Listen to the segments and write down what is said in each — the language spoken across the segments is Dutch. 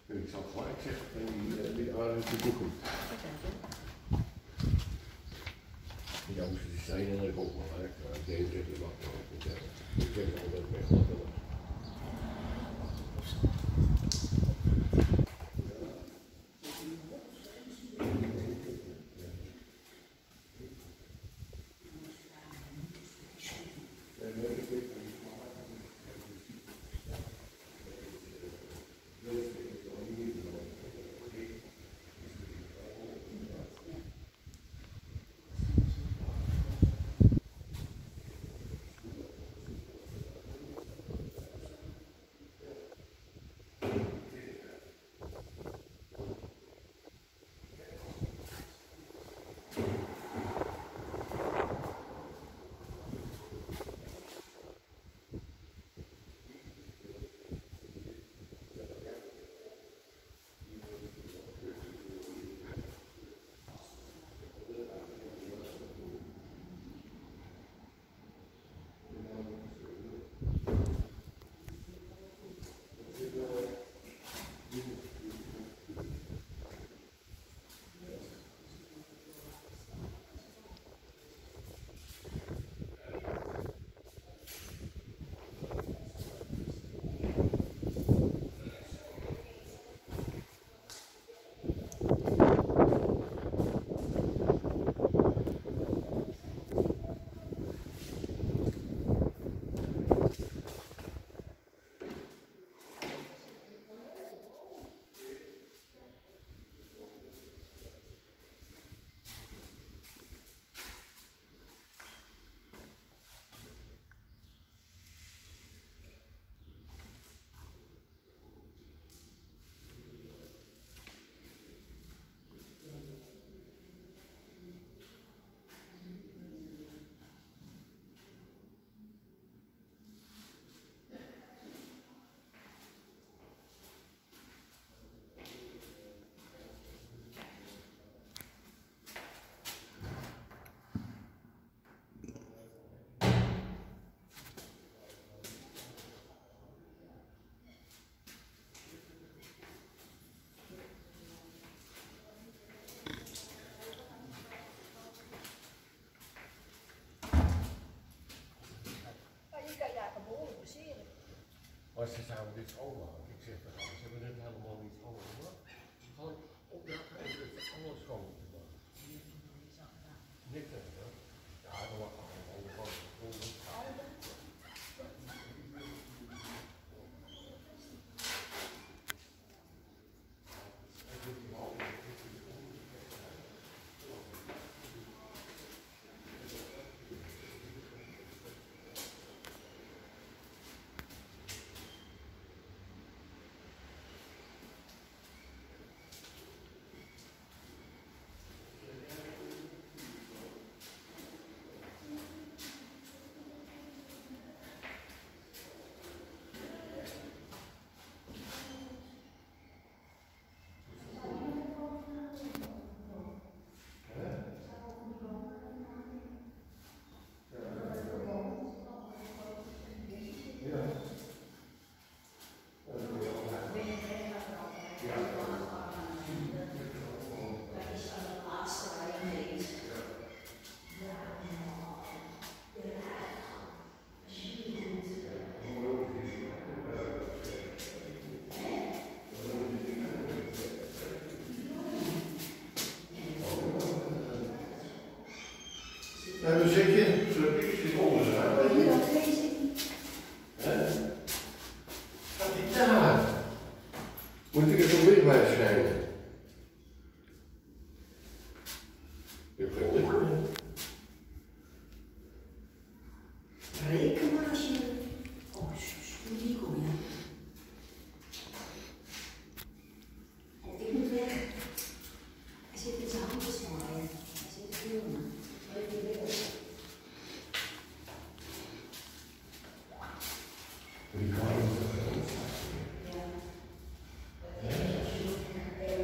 Ik zal gelijk zeggen, die waren natuurlijk goed. Die Oosten die stenen en ik ook wel gelijk. Ik deed het niet wat ik zeggen. Ik zeg al dat ik ben gewoon wel. Maar ze zouden dit schoonmaken. Ik zeg dat ze hebben het helemaal niet schoongemaakt. Gewoon opdrachten en het alles schoon te maken. Niks aan gedaan. Ja, dan mag het gewoon dan zit je, zit onder zijn. Hier dat lees ik niet. Gaat die daar? Moet ik het zo weer bij schrijven? Je kunt het niet. Reken maar als je... Oh, hier kom je. Ik moet weg. Hij zit in zijn handen zwaaien. Hij zit te filmen. Die kan je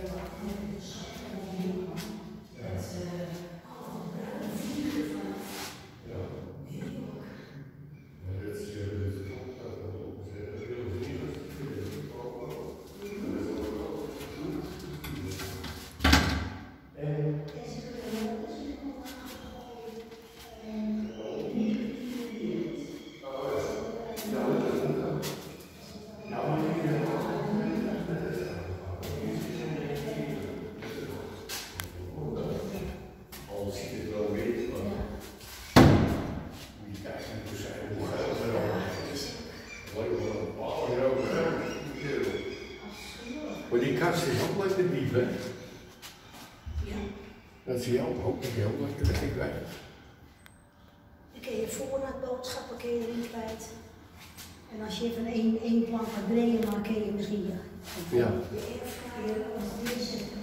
Maar die kast is ook lekker diep, hè? Ja. Dat zie je ook, dat is heel lekker erin kwijt. Dan kun je voorraadboodschappen erin kwijt. En als je van één plank gaat draaien, dan kun je misschien je airfryer of wat zetten.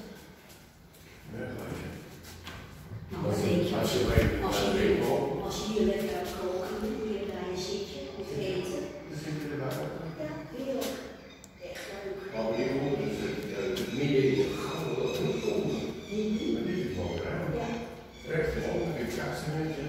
Nou, dan denk je, als je hier lekker gaat koken, dan doe je daar je zitje om te eten. Ja, heerlijk. Echt leuk. Maar hier moet het midden in de gang wel komen. Maar dit is wel raar. Ja. Recht onder, ik kast een beetje.